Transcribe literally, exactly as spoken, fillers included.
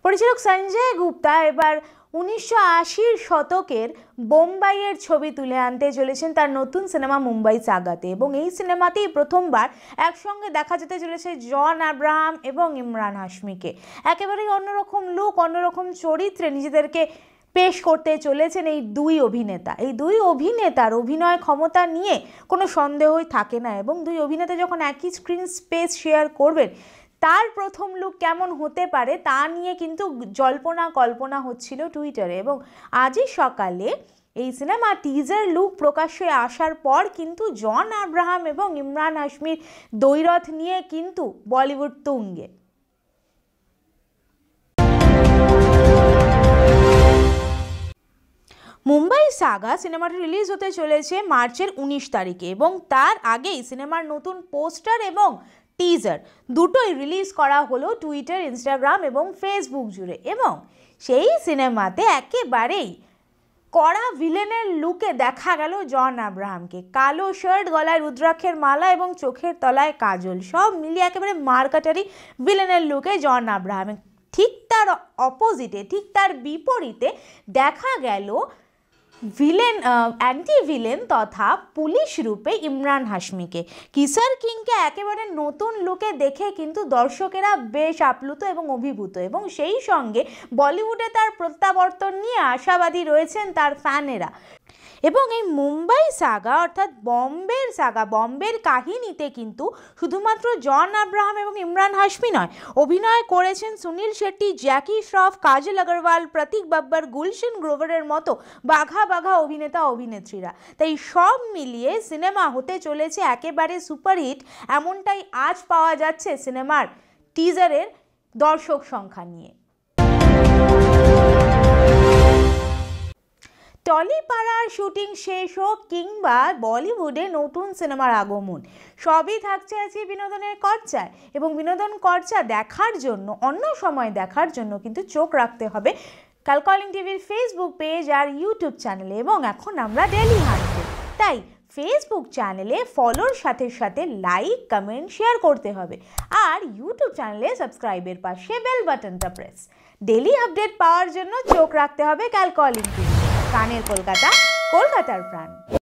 পরিচালক সঞ্জয় গুপ্তা এবার উনিশশো আশির শতকের বোম্বাইয়ের ছবি তুলে আনতে চলেছেন তার নতুন সিনেমা মুম্বাই সাগাতে, এবং এই সিনেমাতেই প্রথমবার একসঙ্গে দেখা যেতে চলেছে জন আব্রাহাম এবং ইমরান হাশমিকে। একেবারেই অন্যরকম লুক, অন্যরকম চরিত্রে নিজেদেরকে পেশ করতে চলেছেন এই দুই অভিনেতা। এই দুই অভিনেতার অভিনয় ক্ষমতা নিয়ে কোনো সন্দেহই থাকে না, এবং দুই অভিনেতা যখন একই স্ক্রিন স্পেস শেয়ার করবেন তার প্রথম লুক কেমন হতে পারে তা নিয়ে কিন্তু জল্পনা কল্পনা হচ্ছিল টুইটারে। এবং আজই সকালে এই সিনেমা টিজার লুক প্রকাশ্যে আসার পর কিন্তু জন আব্রাহাম এবং ইমরান হাশমির দ্বৈরথ নিয়ে কিন্তু বলিউড তুঙ্গে। মুম্বাই সাগা সিনেমাটি রিলিজ হতে চলেছে মার্চের উনিশ তারিখে, এবং তার আগেই সিনেমার নতুন পোস্টার এবং টিজার দুটোই রিলিজ করা হলো টুইটার, ইনস্টাগ্রাম এবং ফেসবুক জুড়ে। এবং সেই সিনেমাতে একেবারেই কড়া ভিলেনের লুকে দেখা গেল জন আব্রাহামকে। কালো শার্ট, গলায় রুদ্রাক্ষের মালা এবং চোখের তলায় কাজল, সব মিলিয়ে একেবারে মার্কাটারি ভিলেনের লুকে জন আব্রাহাম। ঠিক তার অপোজিটে, ঠিক তার বিপরীতে দেখা গেল ভিলেন, অ্যান্টি ভিলেন তথা পুলিশ রূপে ইমরান হাশমিকে। কিসার কিংকে একেবারে নতুন লুকে দেখে কিন্তু দর্শকেরা বেশ আপ্লুত এবং অভিভূত, এবং সেই সঙ্গে বলিউডে তার প্রত্যাবর্তন নিয়ে আশাবাদী রয়েছেন তার ফ্যানেরা। এবং এই মুম্বাই সাগা অর্থাৎ বম্বের সাগা, বম্বের কাহিনীতে কিন্তু শুধুমাত্র জন আব্রাহাম এবং ইমরান হাশমি নয়, অভিনয় করেছেন সুনীল শেট্টি, জ্যাকি শ্রফ, কাজল আগরওয়াল, প্রতীক বাব্বর, গুলশন গ্রোভারের মতো বাঘা বাঘা অভিনেতা অভিনেত্রীরা। তাই সব মিলিয়ে সিনেমা হতে চলেছে একেবারে সুপারহিট, এমনটাই আজ পাওয়া যাচ্ছে সিনেমার টিজারের দর্শক সংখ্যা নিয়ে। টলিপাড়ার শুটিং শেষ হোক কিংবা বলিউডে নতুন সিনেমার আগমন, সবই থাকছে আছে বিনোদনের খরচায়, এবং বিনোদন খরচা দেখার জন্য, অন্য সময় দেখার জন্য কিন্তু চোখ রাখতে হবে কালকলিং টিভির ফেসবুক পেজ আর ইউটিউব চ্যানেলে। এবং এখন আমরা ডেলি হাঁটবো, তাই ফেসবুক চ্যানেলে ফলোর সাথে সাথে লাইক, কমেন্ট, শেয়ার করতে হবে, আর ইউটিউব চ্যানেলে সাবস্ক্রাইবের পাশে বেল বাটনটা প্রেস। ডেলি আপডেট পাওয়ার জন্য চোখ রাখতে হবে কালকলিং টিভি। কানের কলকাতা, কলকাতার প্রাণ।